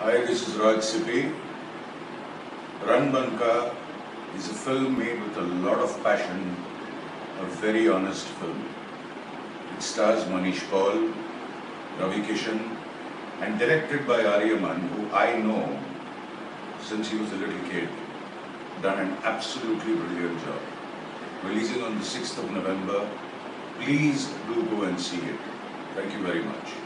Hi, this is Raj Sippy. Ranbanka is a film made with a lot of passion, a very honest film. It stars Manish, Ravi, Kishan, and directed by Aryeman, who I know since he was a little kid. Done an absolutely brilliant job. Releasing on the 6th of November. Please do go and see it. Thank you very much.